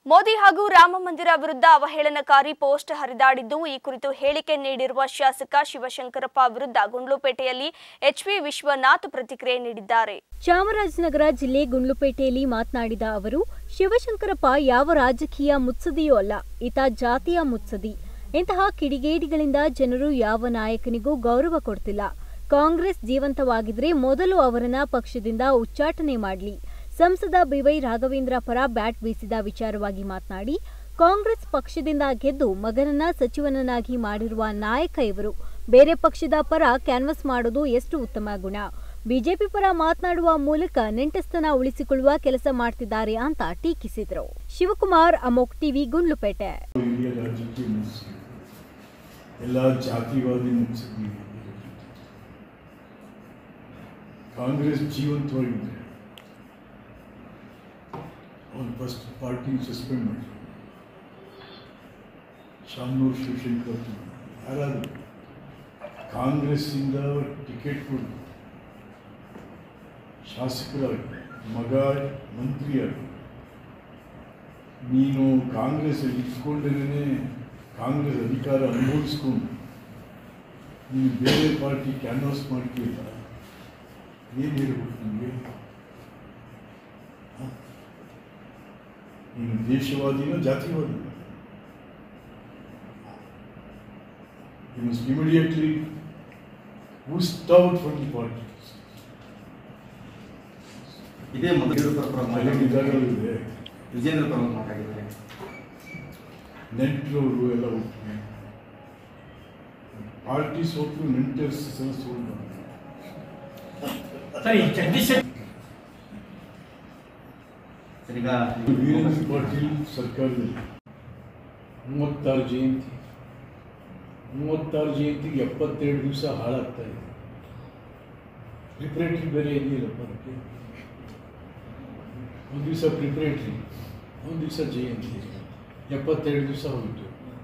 ಮೋದಿ ಹಾಗೂ ರಾಮ ಮಂದಿರ ವಿರುದ್ಧ ಅವಹೇಳನಕಾರಿ ಪೋಸ್ಟ್ ಹರಿದಾಡಿದ್ದು ಈ ಕುರಿತು ಹೇಳಿಕೆ ನೀಡಿರುವ ಶಾಸಕ ಶಿವಶಂಕರಪ್ಪ ವಿರುದ್ಧ ಗುಂಡ್ಲುಪೇಟೆಯಲ್ಲಿ ಎಚ್ವಿ ವಿಶ್ವನಾಥ್ ಪ್ರತಿಕ್ರಿಯೆ ನೀಡಿದ್ದಾರೆ. ಚಾಮರಾಜನಗರ ಜಿಲ್ಲೆ ಗುಂಡ್ಲುಪೇಟೆಯಲ್ಲಿ ಮಾತನಾಡಿದ ಅವರು, ಶಿವಶಂಕರಪ್ಪ ಯಾವ ರಾಜಕೀಯ ಮುತ್ಸದಿಯೂ ಅಲ್ಲ, ಈತ ಜಾತಿಯ ಮುತ್ಸದಿ. ಇಂತಹ ಕಿಡಿಗೇಡಿಗಳಿಂದ ಜನರು ಯಾವ ನಾಯಕನಿಗೂ ಗೌರವ ಕೊಡ್ತಿಲ್ಲ. ಕಾಂಗ್ರೆಸ್ ಜೀವಂತವಾಗಿದ್ರೆ ಮೊದಲು ಅವರನ್ನ ಪಕ್ಷದಿಂದ ಉಚ್ಚಾಟನೆ ಮಾಡಲಿ. ಸಂಸದ ಬಿವೈ ರಾಘವೇಂದ್ರ ಪರ ಬ್ಯಾಟ್ ಬೀಸಿದ ವಿಚಾರವಾಗಿ ಮಾತನಾಡಿ, ಕಾಂಗ್ರೆಸ್ ಪಕ್ಷದಿಂದ ಗೆದ್ದು ಮಗನನ್ನ ಸಚಿವನನ್ನಾಗಿ ಮಾಡಿರುವ ನಾಯಕ ಇವರು. ಬೇರೆ ಪಕ್ಷದ ಪರ ಕ್ಯಾನ್ವಸ್ ಮಾಡೋದು ಎಷ್ಟು ಉತ್ತಮ ಗುಣ. ಬಿಜೆಪಿ ಪರ ಮಾತನಾಡುವ ಮೂಲಕ ನೆಂಟಸ್ಥನ ಉಳಿಸಿಕೊಳ್ಳುವ ಕೆಲಸ ಮಾಡ್ತಿದ್ದಾರೆ ಅಂತ ಟೀಕಿಸಿದರು. ಶಿವಕುಮಾರ್, ಅಮೋಕ್ ಟಿವಿ, ಗುಂಡ್ಲುಪೇಟೆ. ಕಾಂಗ್ರೆಸ್ ಜೀವಂತವಾಗಿದೆ. ಅವನು ಫಸ್ಟ್ ಪಾರ್ಟಿ ಸಸ್ಪೆಂಡ್ ಮಾಡಿ ಶಾಮನೂರು ಶಿವಶಂಕರಪ್ಪ ಯಾರಾದರೂ ಕಾಂಗ್ರೆಸ್ಸಿಂದ ಟಿಕೆಟ್ ಕೊಡು, ಶಾಸಕರಾಗಿ ಮಗ ಮಂತ್ರಿಯಾಗಿ ನೀನು ಕಾಂಗ್ರೆಸ್ಸಲ್ಲಿ ಇಟ್ಕೊಂಡೇ ಕಾಂಗ್ರೆಸ್ ಅಧಿಕಾರ ಅನುಭವಿಸ್ಕೊಂಡು ನೀನು ಬೇರೆ ಪಾರ್ಟಿ ಕ್ಯಾನ್ವಾಸ್ ಮಾಡ್ತೀಯಲ್ಲ, ಏನು ಹೇಳ್ಬೇಕು ನಿಮಗೆ? ನೀನು ದೇಶವಾದಿನೋ ಜಾತಿವಾದಿ? You must immediately oust out from the party. ಇದೇ ಮೊದಲು ವಿಜೇಂದ್ರ ಪರ ಮಾತಾಡಿದ್ದಾರೆ. ನೆಂಟರವರು ಎಲ್ಲ ಹೋಗ್ತಾರೆ, ಪಾರ್ಟಿ ಸೋತು ನೆಂಟರ್ಸ್ ಸೋಲು. ವೀರೇಂದ್ರ ಪಾಟೀಲ್ ಸರ್ಕಾರದಲ್ಲಿ 36 ಜಯಂತಿಗೆ 72 ದಿವಸ ಹಾಳಾಗ್ತಾ ಇದೆ. ಪ್ರಿಪ್ರೇಟರಿ ಬೇರೆ ಇದೆಯಲ್ಲಪ್ಪ, ಅದಕ್ಕೆ ಒಂದು ದಿವಸ ಪ್ರಿಪ್ರೇಟರಿ, ಒಂದು ದಿವಸ ಜಯಂತಿ, 72 ದಿವಸ ಹೋಯಿತು.